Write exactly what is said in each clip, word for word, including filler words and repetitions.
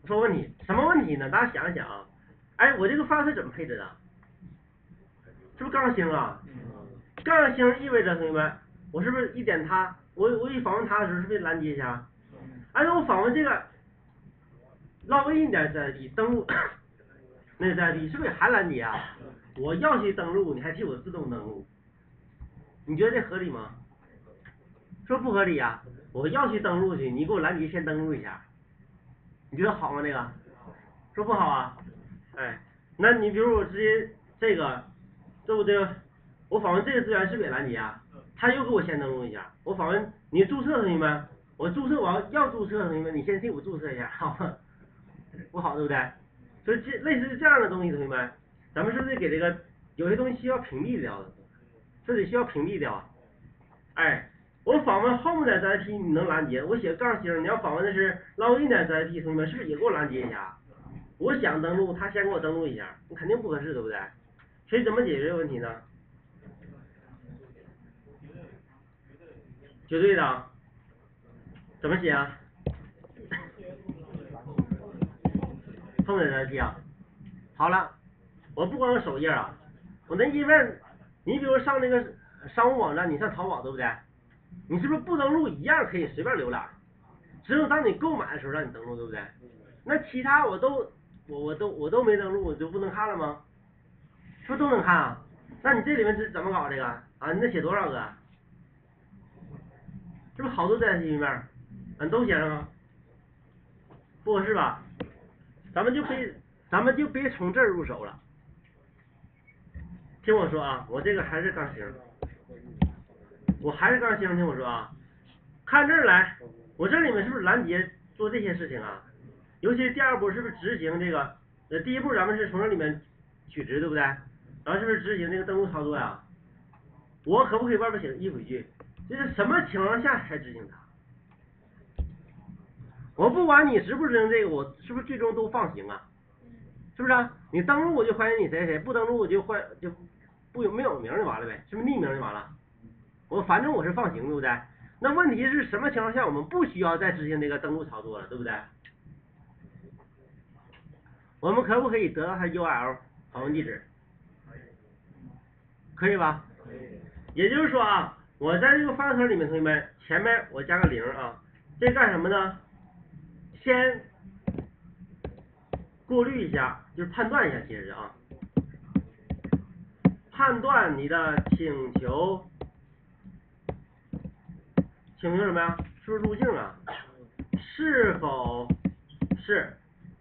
说问题，什么问题呢？大家想一想啊，哎，我这个发射怎么配置的？是不是杠星啊？杠星意味着同学们，我是不是一点它，我我一访问它的时候，是不是拦截一下？而且我访问这个 login 点 Z I P 登录那个 Z I P 是不是也还拦截啊？我要去登录，你还替我自动登录，你觉得这合理吗？说不合理啊？我要去登录去，你给我拦截先登录一下，你觉得好吗？这个说不好啊？哎，那你比如我直接这个，对不对？我访问这个资源是不是也拦截啊？他又给我先登录一下，我访问你注册同学们，我注册我要要注册同学们，你先替我注册一下，好吗？不好对不对？所以这类似于这样的东西同学们，咱们是不是给这个有些东西需要屏蔽掉的？这里需要屏蔽掉。哎，我访问 home 点 Z I P 你能拦截，我写杠星，你要访问的是 login 点 Z I P 同学们是不是也给我拦截一下？我想登录，他先给我登录一下，你肯定不合适对不对？所以怎么解决这个问题呢？绝对的，怎么写啊？后面的 Z I P 啊，好了，我不光有首页啊，我那页面，你比如上那个商务网站，你上淘宝对不对？你是不是不登录一样可以随便浏览？只有当你购买的时候让你登录，对不对？那其他我都我我都我都没登录，我就不能看了吗？是不是都能看啊？那你这里面是怎么搞这个啊？你得写多少个？是不是好多 Z I P 页面？嗯，都写上吗？不合适吧？咱们就别咱们就别从这儿入手了。听我说啊，我这个还是杠星，我还是杠星，听我说啊，看这儿来，我这里面是不是拦截做这些事情啊？尤其是第二步是不是执行这个？呃，第一步咱们是从这里面取值，对不对？然后是不是执行这个登录操作呀？我可不可以外边写个if语句？这是什么情况下才执行它？我不管你执不执行这个，我是不是最终都放行啊？是不是啊？你登录我就欢迎你谁谁，不登录我就欢就不有没有名就完了呗，是不是匿名就完了？我反正我是放行，对不对？那问题是什么情况下我们不需要再执行这个登录操作了，对不对？我们可不可以得到它 U R L 访问地址？可以吧？也就是说啊，我在这个发射里面，同学们前面我加个零啊，这干什么呢？先过滤一下，就是判断一下，其实啊，判断你的请求，请求什么呀？是不是路径啊？是否是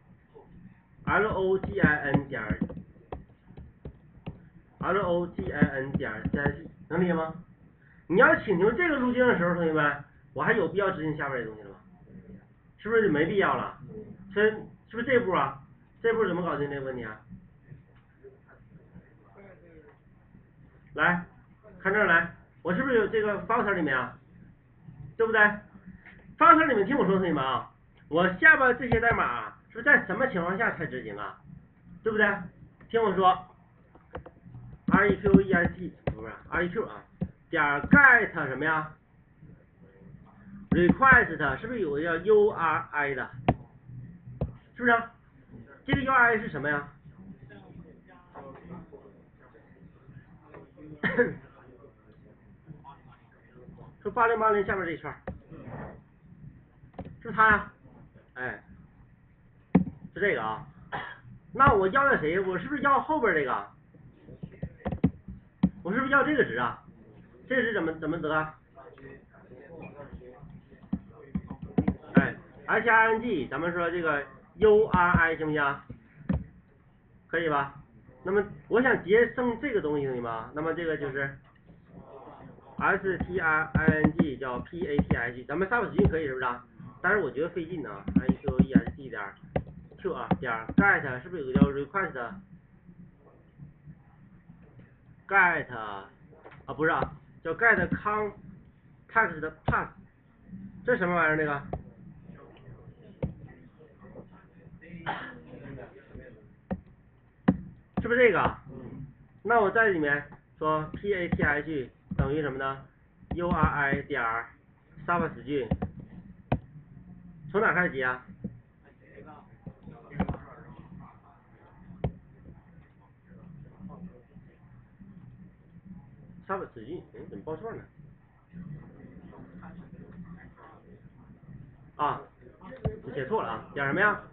login 点 login 点 C I P 能理解吗？你要请求这个路径的时候，同学们，我还有必要执行下边这东西了吗？是不是就没必要了？所以是不是这步啊？这步怎么搞定这个问题啊？来，看这儿来，我是不是有这个 filter 里面啊？对不对 ？filter 里面听我说，同学们啊，我下边这些代码、啊、是在什么情况下才执行啊？对不对？听我说 ，request 不是 req 啊，点 get 什么呀 ？request 是不是有个叫 U R I 的？是不是、啊？这个 U R I 是什么呀？是八零八零下面这一圈，是它呀？哎，是这个啊。那我要的谁？我是不是要后边这个？我是不是要这个值啊？这个值怎么怎么得啊？哎 ，H I N G， 咱们说这个 U R I 行不行？可以吧？那么我想节省这个东西，同学们，那么这个就是 S T R I N G 叫 P A T H， 咱们 sub 可以是不是啊？但是我觉得费劲呢 ，I Q E S T 点 Q 啊点 get 是不是有个叫 request get 啊不是啊，叫 get context path， 这是什么玩意儿？这个？是不是这个？那我在里面说 P A T H 等于什么呢 ？U R I 点 substring 从哪开始接啊？ sub 子句，哎，怎么报错呢？啊，我写错了啊，点什么呀？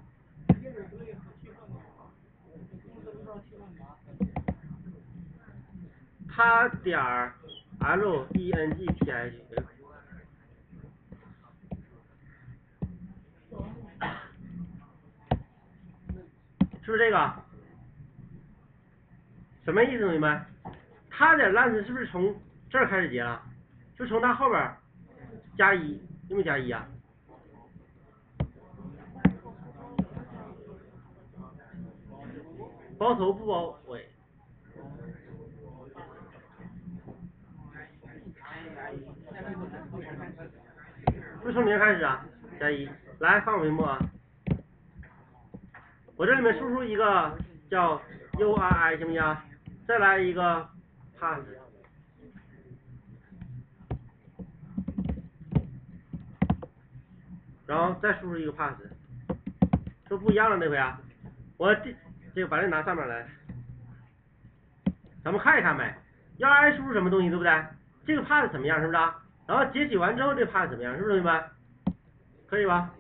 他点 L E N G T I G， 是不是这个？什么意思，同学们？他点 last 是不是从这儿开始结了？就从它后边加一，有没有加一啊？包头不包尾？是不是从零开始啊？加一，来放屏幕啊！我这里面输出一个叫 U R I 行不行？再来一个 pass， 然后再输出一个 pass， 是不是不一样了那回啊？我这这个把这拿上面来，咱们看一看呗。U R I 输入什么东西，对不对？这个 pass 怎么样，是不是？然后截取完之后，这个 pass 怎么样，是不是同学们？可以吧？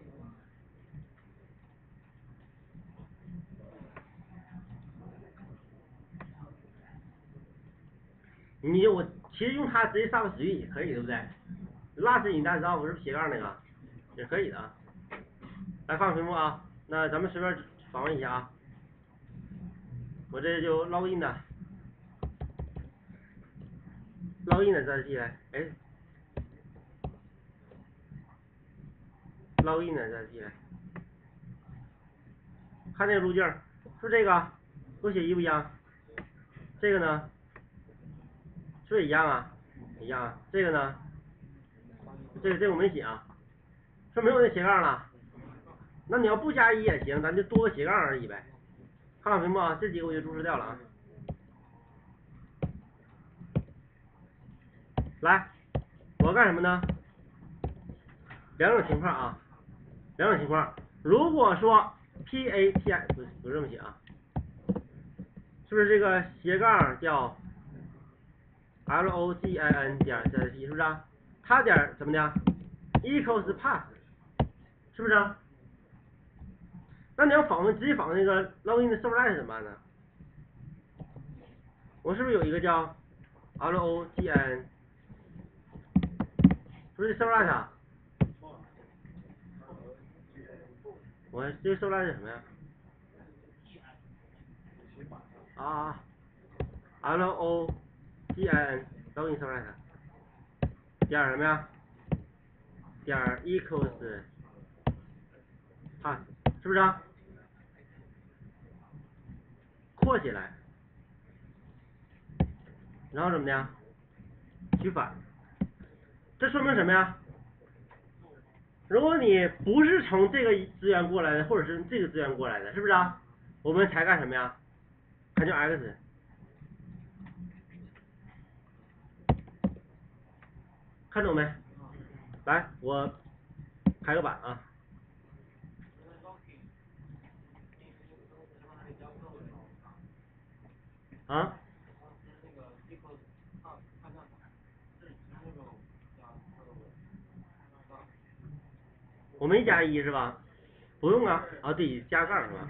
你我其实用它直接 sub 子句也可以，对不对 ？last in that of 是不是斜杠那个？也可以的啊。来放屏幕啊，那咱们随便访问一下啊。我这就 login 的 ，login 的再进来，哎 ，login 的再进来，看这个路径，是这个，都写一不一样？这个呢？是不是一样啊？一样啊。这个呢？这个这个我没写啊，是没有那斜杠了。那你要不加一也行，咱就多个斜杠而已呗。看看屏幕啊，这几个我就注释掉了啊。来，我要干什么呢？两种情况啊，两种情况。如果说 P A T I 不不是这么写啊，是不是这个斜杠叫 L O G I N 点 Z T 是不是啊？它点怎么的 equals pass 是不是啊？那你要访问直接访问那个 login 的 servlet 怎么办呢？我是不是有一个叫 L O G I N 是不是 servlet 啊？我这个 servlet 是什么呀？啊 ，L O G I N login servlet 点什么呀？点 equals pass 是不是啊？扩起来，然后怎么的？取反，这说明什么呀？如果你不是从这个资源过来的，或者是这个资源过来的，是不是啊？我们才干什么呀？才叫 x， 看懂没？来，我开个版啊。啊？我没加一是吧？不用啊，啊对，加杠是吧？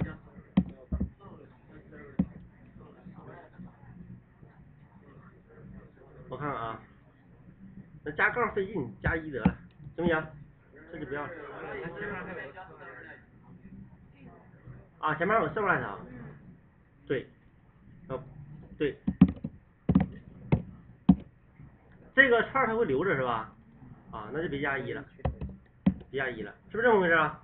我看看啊，那加杠费劲，加一得了，行不行？这就不要了。啊，前面有 servlet 啊？对，哦，对，这个串它会留着是吧？啊，那就别加一了，别加一了，是不是这么回事啊？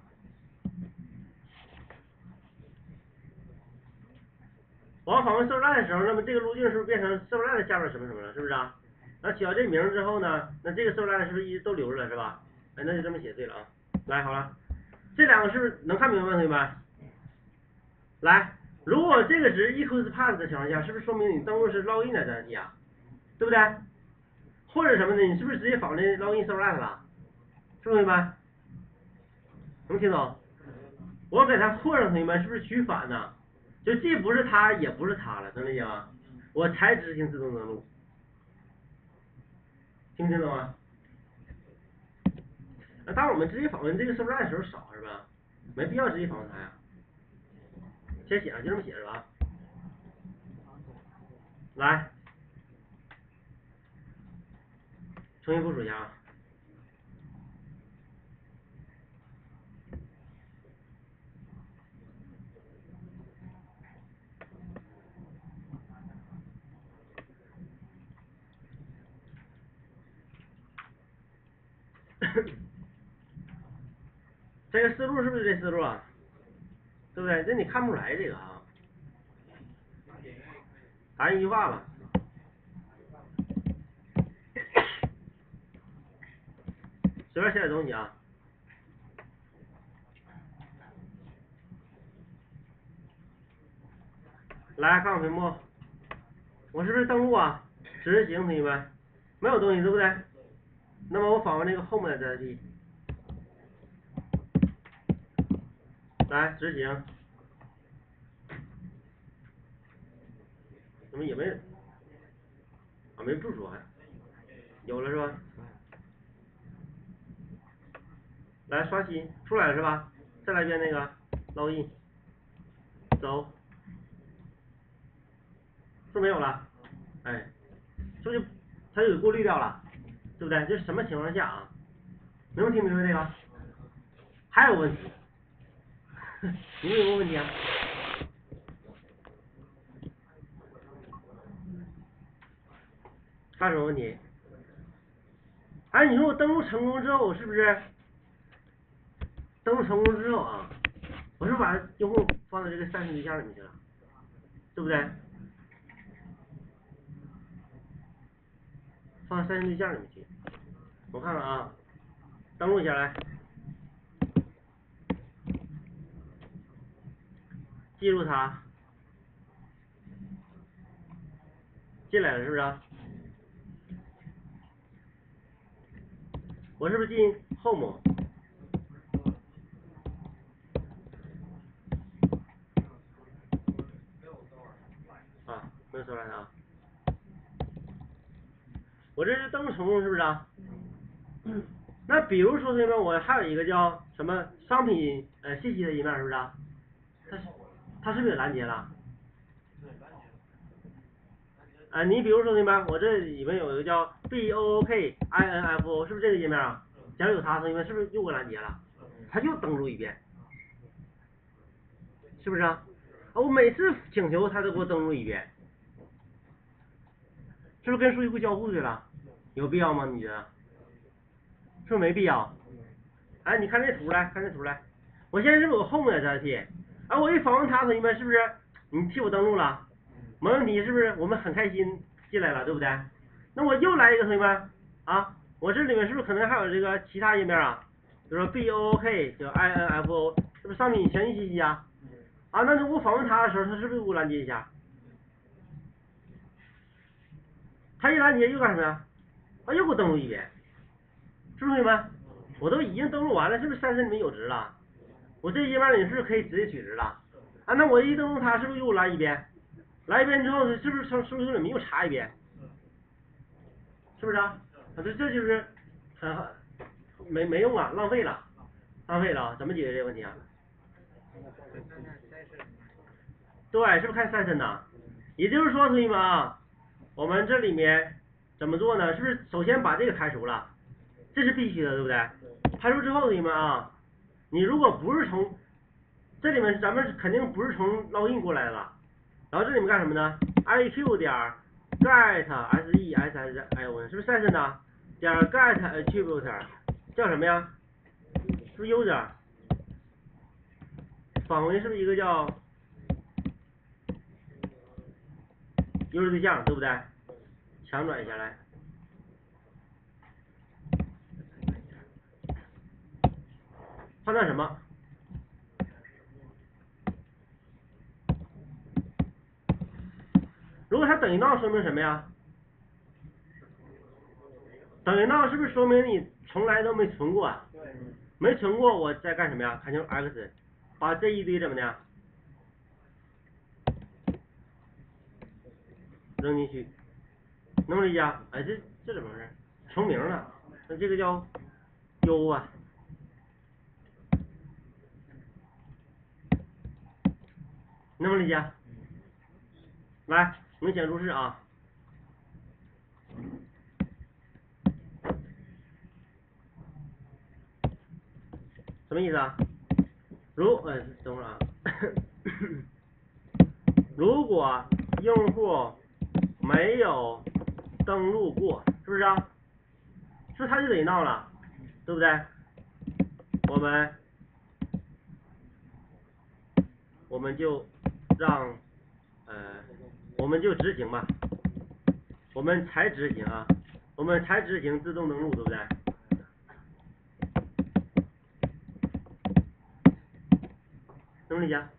我要访问 servlet 的时候，那么这个路径是不是变成 servlet 下边什么什么了？是不是啊？那取到这名之后呢，那这个 servlet 是不是一直都留着了是吧？哎，那就这么写对了啊。来，好了，这两个是不是能看明白同学们？来，如果这个值 equals pass 的情况下，是不是说明你登录是 login 的单体啊？对不对？或者什么呢？你是不是直接访问 login servlet 了？是不是同学们？能听懂？我给它错上，同学们是不是取反呢？就既不是它，也不是它了，能理解吗？我才执行自动登录。 听不听懂啊？啊，当然我们直接访问这个收账的时候少是吧？没必要直接访问他呀。先写上，就这么写是吧？来，重新部署一下啊。这个思路是不是这思路啊？对不对？这你看不出来这个啊。答一句话吧。随便写点东西啊。来，看我屏幕，我是不是登录啊？执行，同学们，没有东西对不对？那么我访问这个 home 的 Z T， 来执行，怎么也没啊没部署还有了是吧？来刷新出来了是吧？再来一遍那个 login， 走，是不是没有了？哎，是不是就它就给过滤掉了，对不对？这是什么情况下啊？能不能听明白这个？还有问题？你们有没有问题啊？还有什么问题？哎，你说我登录成功之后，是不是登录成功之后啊，我是把用户放到这个筛选对象里面去了，对不对？放到筛选对象里面去，我看看啊，登录一下来，记住它，进来了是不是啊？我是不是进 home？ 啊，没有搜来的啊。我这是登录成功是不是啊？嗯。那比如说同学们，我还有一个叫什么商品呃信息的页面是不是啊？它是它是不是也拦截了？啊，你比如说同学们，我这里面有一个叫 B O O K I N F O， 是不是这个页面啊？假如有它，同学们是不是又给拦截了？它又登录一遍，是不是啊？我每次请求它都给我登录一遍，是不是跟数据库交互去了？有必要吗？你觉得？是不是没必要？哎，你看这图来，看这图来，我现在是不是有 home 的 Z T？ 啊，我一访问它，同学们是不是你替我登录了？没问题，是不是？我们很开心进来了，对不对？那我又来一个，同学们啊，我这里面是不是可能还有这个其他页面啊？比如说 B O O K 叫 I N F O， 是不是商品详细信息啊？啊，那我访问它的时候，它是不是给我拦截一下？它一拦截又干什么呀？啊，又给我登录一遍，是不是同学们？我都已经登录完了，是不是三十里面有值了？我这页面里是不是可以直接取值了？啊，那我一登录它，是不是又来一遍？来一遍之后，是不是从数据库里面又查一遍？是不是啊？啊，这这就是很没没用啊，浪费了，浪费了啊！怎么解决这个问题啊？对，是不是看三声呐？也就是说，同学们啊，我们这里面怎么做呢？是不是首先把这个开除了？这是必须的，对不对？开除之后，同学们啊，你如果不是从这里面，咱们肯定不是从 login 过来的了。然后这里面干什么呢 ？I Q 点 get s e s s i o n 是不是 session 呢？点 get attribute 叫什么呀？是不是 user？ 返回是不是一个叫 user 对象，对不对？强转一下来。判断什么？如果它等于 null 说明什么呀？等于 null 是不是说明你从来都没存过啊？没存过，我在干什么呀？看清 x， 把这一堆怎么的扔进去，能不能理解啊？哎，这这怎么回事？ 重名了，那这个叫 U 啊。能不能理解？来，我们先注释啊。什么意思啊？如呃，等会儿啊。如果用户没有登录过，是不是啊？是不是他就得闹了，对不对？我们我们就让呃，我们就执行吧，我们才执行啊，我们才执行自动登录，对不对？能不能理解？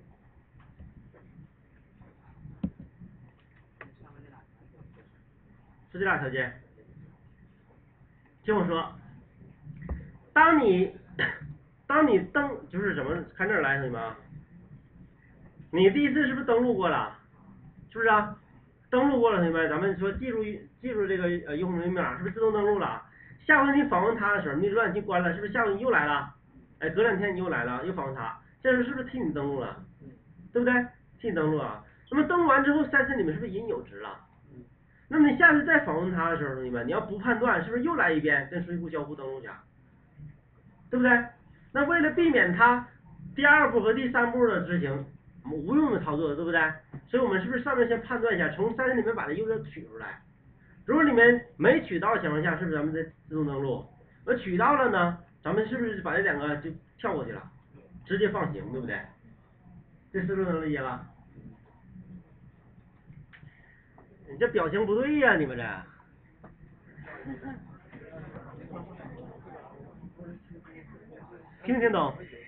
是这俩条件。听我说，当你当你登就是什么，看这儿来，同学们啊，你第一次是不是登录过了？是不是啊？登录过了，同学们，咱们说记住记住这个呃用户名密码，是不是自动登录了？下回你访问他的时候，你浏览器关了，是不是下回你又来了？哎，隔两天你又来了，又访问他，这时候是不是替你登录了？对不对？替你登录啊。那么登录完之后，三次里面是不是已经有值了？那么你下次再访问他的时候，同学们，你要不判断，是不是又来一遍跟数据库交互登录去？对不对？那为了避免他第二步和第三步的执行无用的操作，对不对？所以我们是不是上面先判断一下，从三里面把这 U 取出来？如果里面没取到的情况下，是不是咱们再自动登录？而取到了呢，咱们是不是把这两个就跳过去了，直接放行，对不对？这思路能理解吧？你这表情不对呀、啊，你们这。听没听懂？